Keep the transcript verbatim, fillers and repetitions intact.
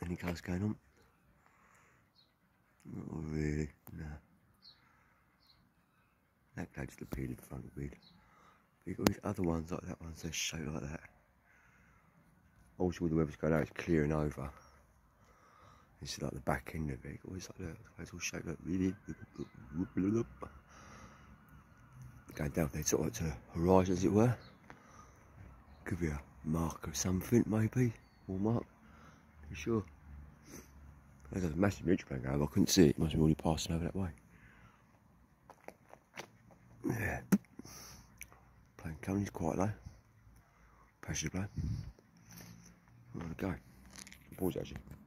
any colours going on. Not really, no. That cloud's the peel in front of it. But you've got these other ones like that one, so shaped like that. Also, all the weather's going out, it's clearing over. This is like the back end of it. Always like that. It's all shaped like really. Going down there, sort of to the horizon, as it were. Could be a mark of something, maybe. Or mark. For sure. There's a massive neutral plane going over. I couldn't see it. It must be already passing over that way. Yeah. Plane coming, it's quite low. Passenger plane. I'm gonna go. Pause actually.